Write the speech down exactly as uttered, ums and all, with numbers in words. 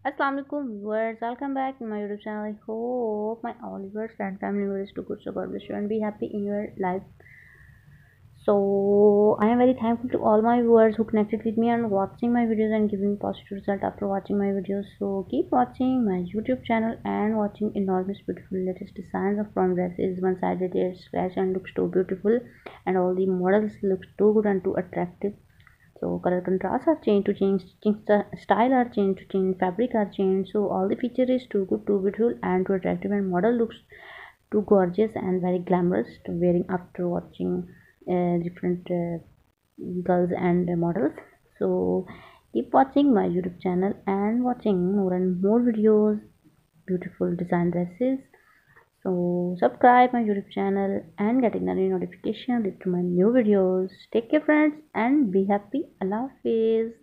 Assalamu alaikum viewers, welcome back to my YouTube channel. I hope my all viewers and family members do good, so God bless you and be happy in your life. So I am very thankful to all my viewers who connected with me and watching my videos and giving positive result after watching my videos. So keep watching my YouTube channel and watching enormous beautiful latest designs of prom dresses. One sided hair scratch and looks too beautiful, and all the models looks too good and too attractive. So color contrasts are changed to change, change the style are changed to change, fabric are changed. So all the feature is too good, too beautiful and too attractive, and model looks too gorgeous and very glamorous to wearing after watching uh, different uh, girls and uh, models. So keep watching my YouTube channel and watching more and more videos, beautiful design dresses. So subscribe my YouTube channel and getting the notification related to my new videos. Take care friends and be happy. Allah Hafiz.